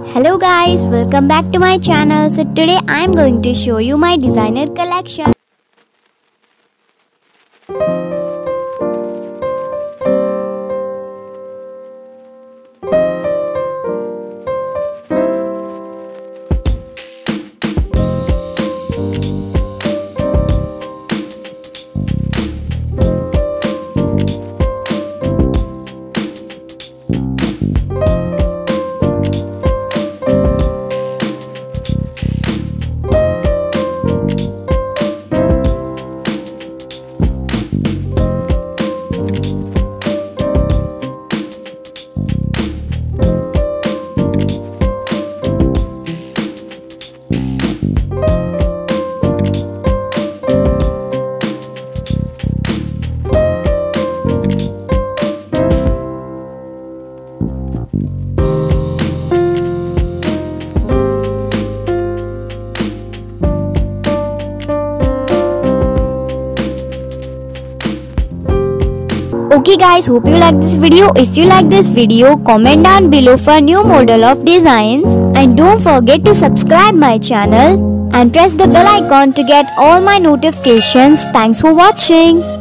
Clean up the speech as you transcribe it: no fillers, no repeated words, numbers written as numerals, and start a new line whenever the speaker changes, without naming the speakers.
Hello guys, welcome back to my channel. So today I am going to show you my designer collection. Okay guys, hope you like this video. If you like this video, comment down below for new model of designs, and don't forget to subscribe my channel and press the bell icon to get all my notifications. Thanks for watching.